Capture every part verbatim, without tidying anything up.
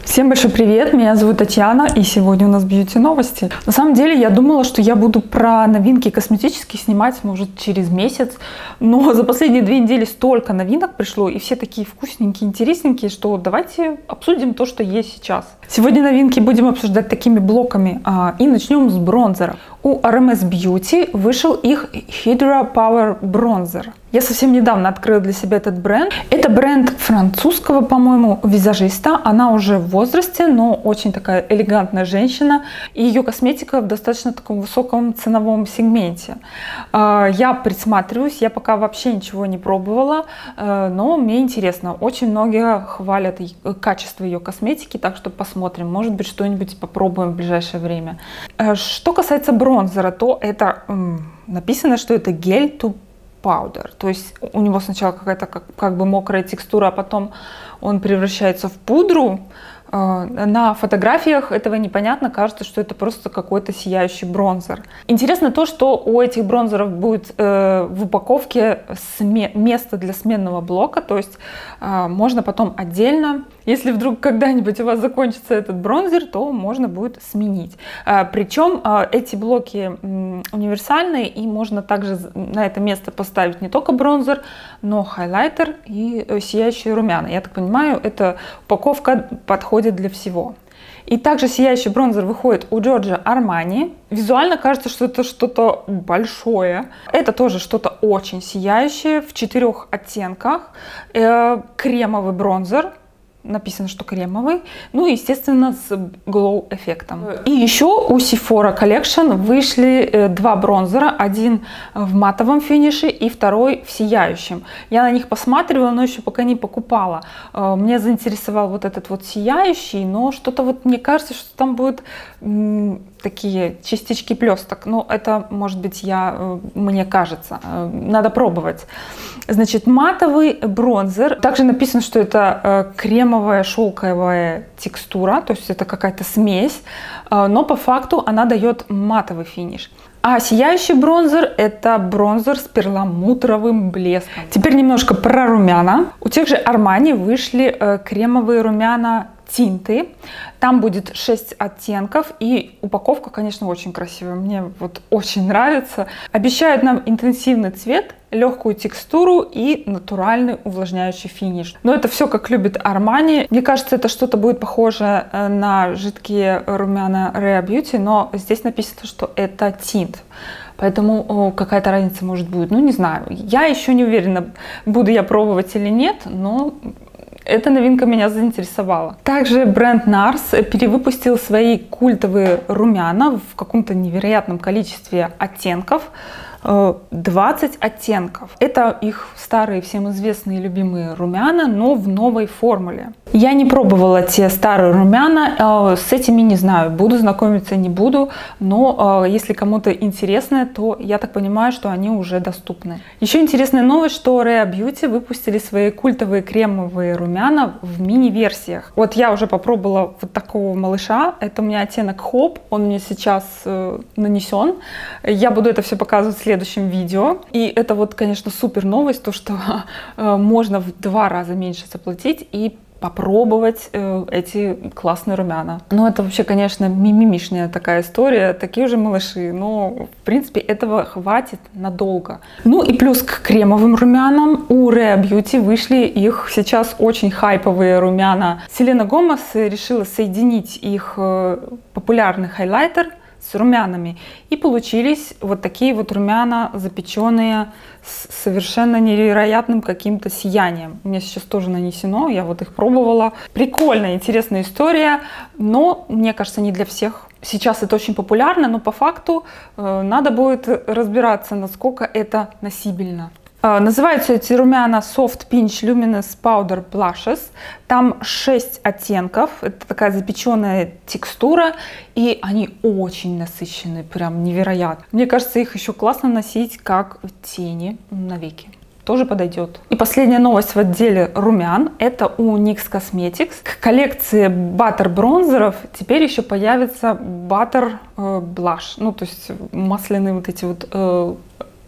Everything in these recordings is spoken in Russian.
Всем большой привет, меня зовут Татьяна, и сегодня у нас бьюти новости. На самом деле я думала, что я буду про новинки косметические снимать, может, через месяц, но за последние две недели столько новинок пришло, и все такие вкусненькие, интересненькие, что давайте обсудим то, что есть сейчас. Сегодня новинки будем обсуждать такими блоками, и начнем с бронзера. У ар эм эс Beauty вышел их Hydra Power Bronzer. Я совсем недавно открыла для себя этот бренд. Это бренд французского, по-моему, визажиста. Она уже в возрасте, но очень такая элегантная женщина. И ее косметика в достаточно таком высоком ценовом сегменте. Я присматриваюсь, я пока вообще ничего не пробовала, но мне интересно. Очень многие хвалят качество ее косметики, так что посмотрим. Может быть, что-нибудь попробуем в ближайшее время. Что касается бронзера, то это написано, что это гель to powder. То есть у него сначала какая-то как, как бы мокрая текстура, а потом он превращается в пудру. На фотографиях этого непонятно, кажется, что это просто какой-то сияющий бронзер. Интересно то, что у этих бронзеров будет э, в упаковке место для сменного блока, то есть э, можно потом отдельно, если вдруг когда-нибудь у вас закончится этот бронзер, то можно будет сменить. Э, причем э, эти блоки э, универсальные, и можно также на это место поставить не только бронзер, но хайлайтер и э, сияющие румяна. Я так понимаю, эта упаковка подходит для всего. И также сияющий бронзер выходит у Giorgio Armani. Визуально кажется, что это что-то большое. Это тоже что-то очень сияющее в четырех оттенках. Э, кремовый бронзер. Написано, что кремовый. Ну и, естественно, с glow эффектом. И еще у Sephora Collection вышли два бронзера. Один в матовом финише и второй в сияющем. Я на них посматривала, но еще пока не покупала. Мне заинтересовал вот этот вот сияющий, но что-то вот мне кажется, что там будет такие частички блесток. Но это, может быть, я, мне кажется. Надо пробовать. Значит, матовый бронзер. Также написано, что это кремовая шелковая текстура, то есть это какая-то смесь, но по факту она дает матовый финиш. А сияющий бронзер – это бронзер с перламутровым блеском. Теперь немножко про румяна. У тех же Armani вышли кремовые румяна тинты. Там будет шесть оттенков, и упаковка, конечно, очень красивая. Мне вот очень нравится. Обещают нам интенсивный цвет, легкую текстуру и натуральный увлажняющий финиш. Но это все, как любит Armani. Мне кажется, это что-то будет похоже на жидкие румяна Rare Beauty, но здесь написано, что это тинт. Поэтому какая-то разница может быть. Ну, не знаю. Я еще не уверена, буду я пробовать или нет, но эта новинка меня заинтересовала. Также бренд Nars перевыпустил свои культовые румяна в каком-то невероятном количестве оттенков. двадцать оттенков. Это их старые, всем известные любимые румяна, но в новой формуле. Я не пробовала те старые румяна, с этими не знаю, буду знакомиться, не буду, но если кому-то интересно, то я так понимаю, что они уже доступны. Еще интересная новость, что Rare Beauty выпустили свои культовые кремовые румяна в мини-версиях. Вот я уже попробовала вот такого малыша, это у меня оттенок Hope, он мне сейчас нанесен. Я буду это все показывать в следующем видео. И это вот, конечно, супер новость, то, что э, можно в два раза меньше заплатить и попробовать э, эти классные румяна. Ну, это вообще, конечно, мимимишная такая история, такие же малыши, но, в принципе, этого хватит надолго. Ну и плюс к кремовым румянам у Rare Beauty вышли их сейчас очень хайповые румяна. Селена Гомес решила соединить их э, популярный хайлайтер с румянами, и получились вот такие вот румяна, запеченные с совершенно невероятным каким-то сиянием. У меня сейчас тоже нанесено, я вот их пробовала. Прикольная, интересная история, но, мне кажется, не для всех. Сейчас это очень популярно, но по факту э, надо будет разбираться, насколько это носибельно. Называются эти румяна Soft Pinch Luminous Powder Blushes. Там шесть оттенков. Это такая запеченная текстура. И они очень насыщенные, прям невероятно. Мне кажется, их еще классно носить как тени на веки. Тоже подойдет. И последняя новость в отделе румян. Это у никс Cosmetics. К коллекции баттер бронзеров теперь еще появится баттер блаш. Ну, то есть масляные вот эти вот... Э,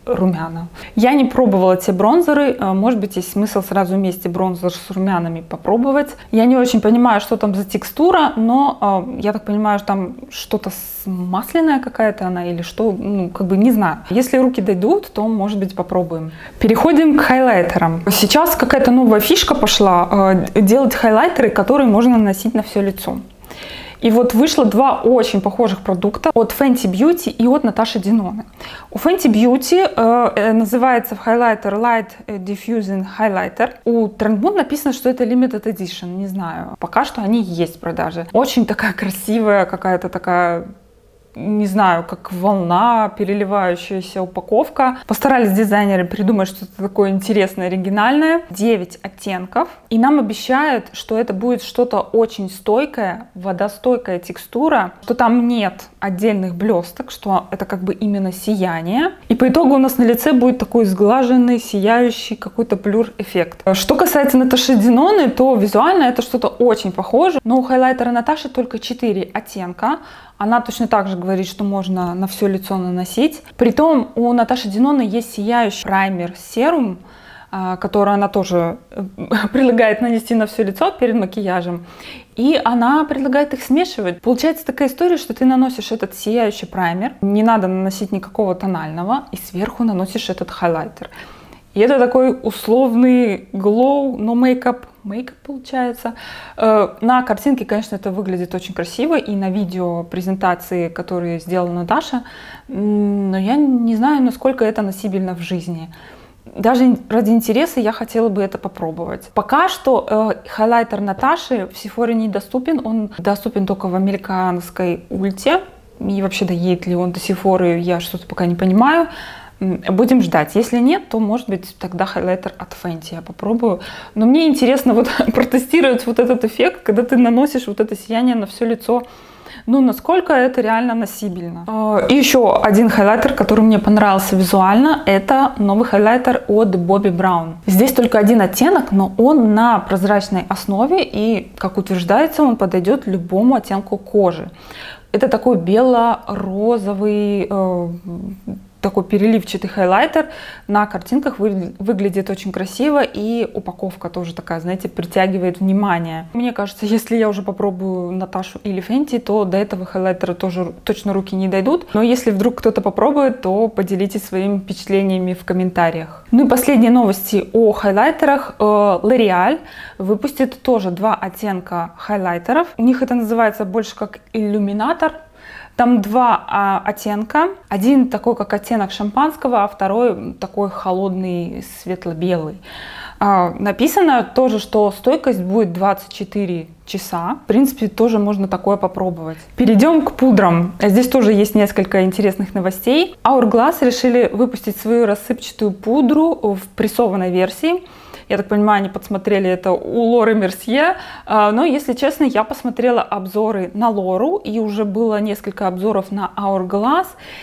румяна. Я не пробовала те бронзеры, может быть, есть смысл сразу вместе бронзер с румянами попробовать. Я не очень понимаю, что там за текстура, но я так понимаю, что там что-то масляная какая-то она или что, ну, как бы не знаю. Если руки дойдут, то, может быть, попробуем. Переходим к хайлайтерам. Сейчас какая-то новая фишка пошла, делать хайлайтеры, которые можно наносить на все лицо. И вот вышло два очень похожих продукта от Fenty Beauty и от Наташи Деноны. У Fenty Beauty э, называется хайлайтер Light Diffusing Highlighter. У Trend Mood написано, что это Limited Edition, не знаю. Пока что они есть в продаже. Очень такая красивая, какая-то такая, не знаю, как волна, переливающаяся упаковка. Постарались дизайнеры придумать что-то такое интересное, оригинальное. девять оттенков. И нам обещают, что это будет что-то очень стойкое, водостойкая текстура, что там нет отдельных блесток, что это как бы именно сияние. И по итогу у нас на лице будет такой сглаженный, сияющий какой-то блюр-эффект. Что касается Наташи Деноны, то визуально это что-то очень похоже. Но у хайлайтера Наташи только четыре оттенка. Она точно так же говорит, что можно на все лицо наносить. Притом у Наташи Деноны есть сияющий праймер серум, который она тоже предлагает нанести на все лицо перед макияжем. И она предлагает их смешивать. Получается такая история, что ты наносишь этот сияющий праймер, не надо наносить никакого тонального, и сверху наносишь этот хайлайтер. И это такой условный glow, но мейкап, мейкап получается. На картинке, конечно, это выглядит очень красиво, и на видео презентации, которые сделала Наташа, но я не знаю, насколько это носибельно в жизни. Даже ради интереса я хотела бы это попробовать. Пока что э, хайлайтер Наташи в Sephora недоступен, он доступен только в американской ульте. И вообще доедет ли он до Sephora, я что-то пока не понимаю. Будем ждать. Если нет, то, может быть, тогда хайлайтер от Fenty я попробую. Но мне интересно вот протестировать вот этот эффект, когда ты наносишь вот это сияние на все лицо. Ну, насколько это реально носибельно. И еще один хайлайтер, который мне понравился визуально, это новый хайлайтер от Bobbi Brown. Здесь только один оттенок, но он на прозрачной основе, и, как утверждается, он подойдет любому оттенку кожи. Это такой бело-розовый, э, такой переливчатый хайлайтер. На картинках вы, выглядит очень красиво, и упаковка тоже такая, знаете, притягивает внимание. Мне кажется, если я уже попробую Наташу или Fenty, то до этого хайлайтера тоже точно руки не дойдут. Но если вдруг кто-то попробует, то поделитесь своими впечатлениями в комментариях. Ну и последние новости о хайлайтерах. L'Oréal выпустит тоже два оттенка хайлайтеров. У них это называется больше как иллюминатор. Там два а, оттенка. Один такой, как оттенок шампанского, а второй такой холодный, светло-белый. А, написано тоже, что стойкость будет двадцать четыре часа. В принципе, тоже можно такое попробовать. Перейдем к пудрам. Здесь тоже есть несколько интересных новостей. Hourglass решили выпустить свою рассыпчатую пудру в прессованной версии. Я так понимаю, они подсмотрели это у Лоры Мерсье. Но, если честно, я посмотрела обзоры на Лору, и уже было несколько обзоров на Hourglass.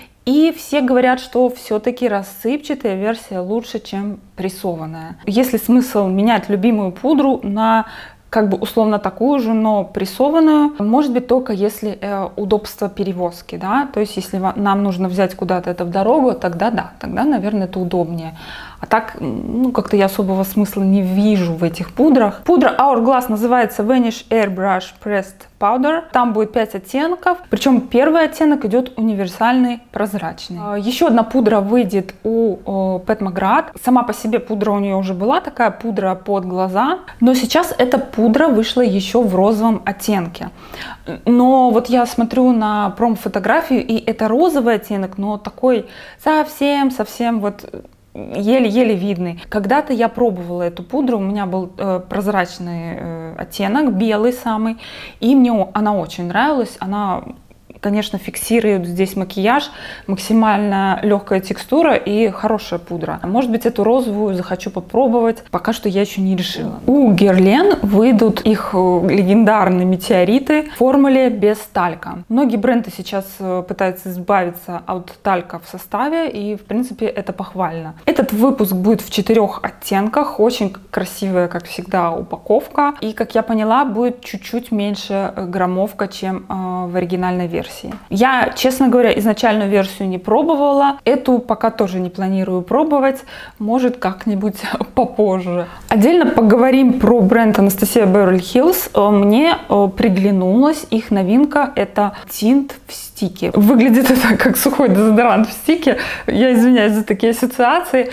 И все говорят, что все-таки рассыпчатая версия лучше, чем прессованная. Есть ли смысл менять любимую пудру на как бы условно такую же, но прессованную? Может быть, только если э, удобство перевозки, да, то есть если нам нужно взять куда-то это в дорогу, тогда да, тогда, наверное, это удобнее. А так, ну, как-то я особого смысла не вижу в этих пудрах. Пудра Hourglass называется Vanish Airbrush Pressed Powder. Там будет пять оттенков. Причем первый оттенок идет универсальный, прозрачный. Еще одна пудра выйдет у Pat McGrath. Сама по себе пудра у нее уже была, такая пудра под глаза. Но сейчас эта пудра вышла еще в розовом оттенке. Но вот я смотрю на промо-фотографию, и это розовый оттенок, но такой совсем-совсем вот еле-еле видный. Когда-то я пробовала эту пудру, у меня был э, прозрачный э, оттенок, белый самый, и мне она очень нравилась. Она, конечно, фиксирует здесь макияж, максимально легкая текстура и хорошая пудра. Может быть, эту розовую захочу попробовать, пока что я еще не решила. У Guerlain выйдут их легендарные метеориты в формуле без талька. Многие бренды сейчас пытаются избавиться от талька в составе, и, в принципе, это похвально. Этот выпуск будет в четырех оттенках, очень красивая, как всегда, упаковка, и, как я поняла, будет чуть-чуть меньше граммовка, чем э, в оригинальной версии. версии. Я, честно говоря, изначальную версию не пробовала. Эту пока тоже не планирую пробовать. Может, как-нибудь попозже. Отдельно поговорим про бренд Anastasia Beverly Hills. Мне приглянулась их новинка. Это тинт в стике. Выглядит это как сухой дезодорант в стике. Я извиняюсь за такие ассоциации.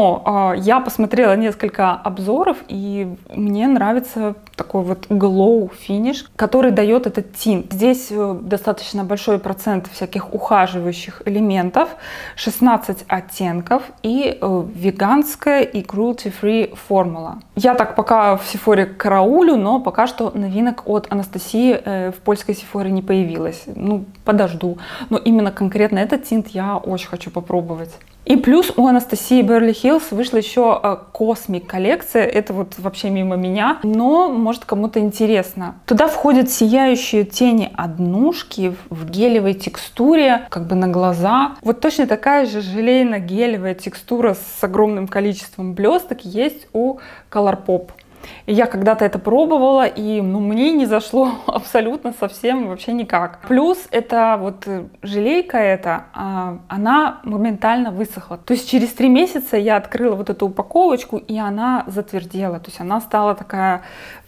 Но э, я посмотрела несколько обзоров, и мне нравится такой вот glow finish, который дает этот тинт. Здесь достаточно большой процент всяких ухаживающих элементов, шестнадцать оттенков и э, веганская и cruelty-free формула. Я так пока в Sephora караулю, но пока что новинок от Анастасии э, в польской Sephora не появилось. Ну, подожду. Но именно конкретно этот тинт я очень хочу попробовать. И плюс у Анастасии Beverly Hills вышла еще космик коллекция. Это вот вообще мимо меня, но может кому-то интересно. Туда входят сияющие тени однушки в гелевой текстуре, как бы на глаза. Вот точно такая же желейно-гелевая текстура с огромным количеством блесток есть у Colourpop. Я когда-то это пробовала, и ну, мне не зашло абсолютно совсем вообще никак. Плюс это вот желейка эта, она моментально высохла. То есть через три месяца я открыла вот эту упаковочку, и она затвердела. То есть она стала такая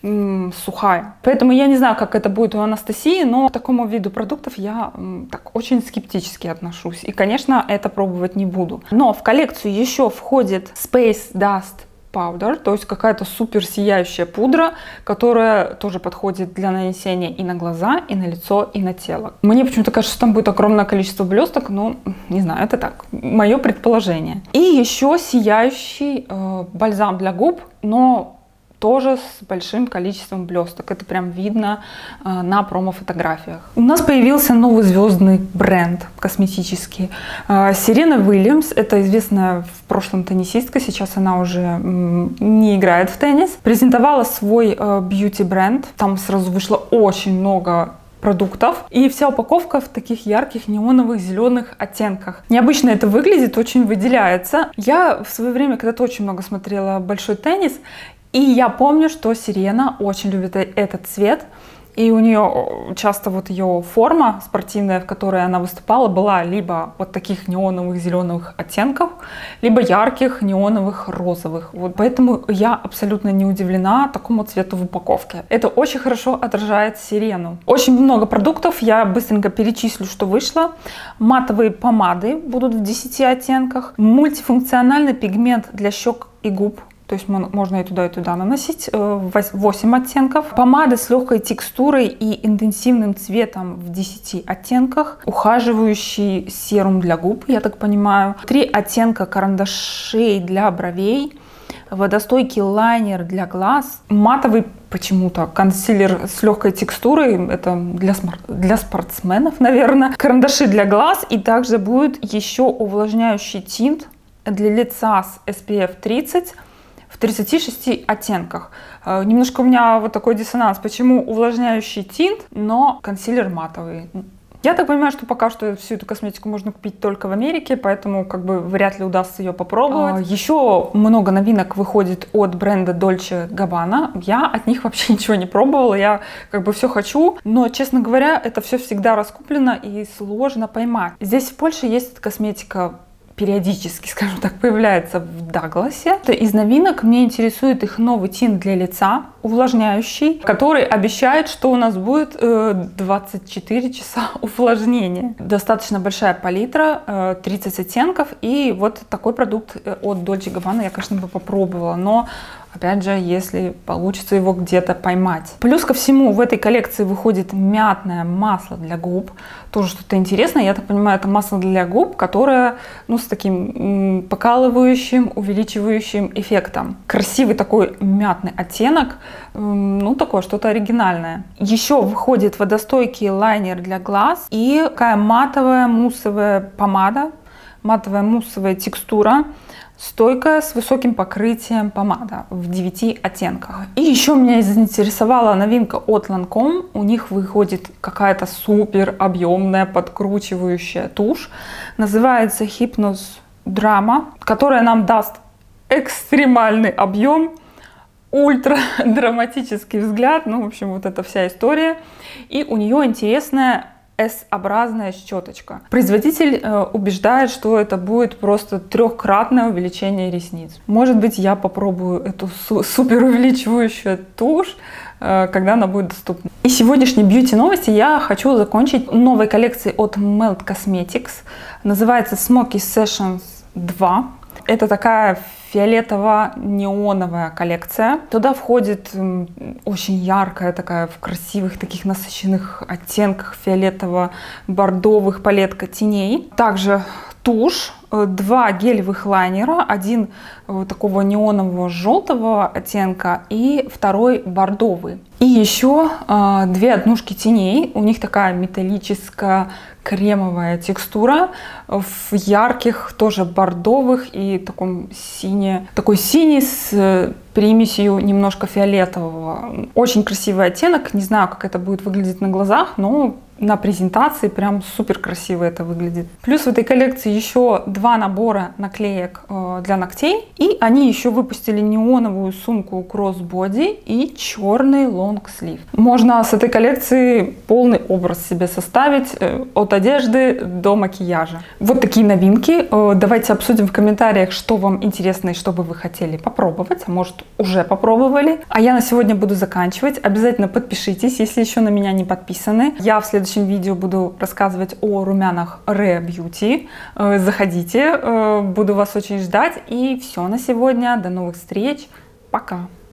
м, сухая. Поэтому я не знаю, как это будет у Анастасии, но к такому виду продуктов я м, так очень скептически отношусь. И, конечно, это пробовать не буду. Но в коллекцию еще входит Space Dust Powder, то есть какая-то супер сияющая пудра, которая тоже подходит для нанесения и на глаза, и на лицо, и на тело. Мне почему-то кажется, что там будет огромное количество блесток, но не знаю, это так, мое предположение. И еще сияющий э, бальзам для губ, но тоже с большим количеством блесток. Это прям видно э, на промо-фотографиях. У нас появился новый звездный бренд косметический. Э, Серена Уильямс, это известная в прошлом теннисистка, сейчас она уже м, не играет в теннис. Презентовала свой э, бьюти-бренд. Там сразу вышло очень много продуктов. И вся упаковка в таких ярких неоновых зеленых оттенках. Необычно это выглядит, очень выделяется. Я в свое время когда-то очень много смотрела большой теннис, и я помню, что Сирена очень любит этот цвет. И у нее часто вот ее форма спортивная, в которой она выступала, была либо вот таких неоновых зеленых оттенков, либо ярких неоновых розовых. Вот поэтому я абсолютно не удивлена такому цвету в упаковке. Это очень хорошо отражает Сирену. Очень много продуктов, я быстренько перечислю, что вышло. Матовые помады будут в десяти оттенках. Мультифункциональный пигмент для щек и губ. То есть можно и туда, и туда наносить. восемь оттенков. Помады с легкой текстурой и интенсивным цветом в десяти оттенках. Ухаживающий серум для губ, я так понимаю. Три оттенка карандашей для бровей. Водостойкий лайнер для глаз. Матовый почему-то консилер с легкой текстурой. Это для, для спортсменов, наверное. Карандаши для глаз. И также будет еще увлажняющий тинт для лица с эс пи эф тридцать. В тридцати шести оттенках. Немножко у меня вот такой диссонанс. Почему увлажняющий тинт, но консилер матовый? Я так понимаю, что пока что всю эту косметику можно купить только в Америке, поэтому как бы вряд ли удастся ее попробовать. Еще много новинок выходит от бренда Dolce Gabbana. Я от них вообще ничего не пробовала, я как бы все хочу, но, честно говоря, это все всегда раскуплено и сложно поймать. Здесь в Польше есть косметика, периодически, скажем так, появляется в Дагласе. Из новинок мне интересует их новый тинт для лица, увлажняющий, который обещает, что у нас будет э, двадцать четыре часа увлажнения. Достаточно большая палитра, э, тридцать оттенков, и вот такой продукт от Dolce Gabbana я, конечно, бы попробовала, но опять же, если получится его где-то поймать. Плюс ко всему, в этой коллекции выходит мятное масло для губ. Тоже что-то интересное. Я так понимаю, это масло для губ, которое, ну, с таким покалывающим, увеличивающим эффектом. Красивый такой мятный оттенок. Ну, такое что-то оригинальное. Еще выходит водостойкий лайнер для глаз и такая матовая муссовая помада. Матовая муссовая текстура. Стойкая, с высоким покрытием помада в девяти оттенках. И еще меня заинтересовала новинка от Lancome. У них выходит какая-то супер объемная подкручивающая тушь. Называется Hypnose Drama, которая нам даст экстремальный объем, ультра драматический взгляд. Ну, в общем, вот эта вся история. И у нее интересная S-образная щеточка. Производитель э, убеждает, что это будет просто трехкратное увеличение ресниц. Может быть, я попробую эту су супер увеличивающую тушь, э, когда она будет доступна. И сегодняшние бьюти-новости я хочу закончить новой коллекцией от Melt Cosmetics. Называется Smoky Sessions два. Это такая фиолетово-неоновая коллекция. Туда входит очень яркая, такая в красивых, таких насыщенных оттенках фиолетово-бордовых палетка теней. Также тушь, два гелевых лайнера, один такого неонового желтого оттенка и второй бордовый. И еще э, две однушки теней. У них такая металлическая кремовая текстура в ярких, тоже бордовых и таком сине, такой синий с примесью немножко фиолетового. Очень красивый оттенок. Не знаю, как это будет выглядеть на глазах, но на презентации прям супер красиво это выглядит. Плюс в этой коллекции еще два набора наклеек э, для ногтей. И они еще выпустили неоновую сумку кроссбоди и черный лонгслив. Можно с этой коллекции полный образ себе составить э, от одежды до макияжа. Вот такие новинки. Э, давайте обсудим в комментариях, что вам интересно и что бы вы хотели попробовать. А может, уже попробовали. А я на сегодня буду заканчивать. Обязательно подпишитесь, если еще на меня не подписаны. Я в следующем В следующем видео буду рассказывать о румянах Rare Beauty. Заходите, буду вас очень ждать. И все на сегодня. До новых встреч. Пока!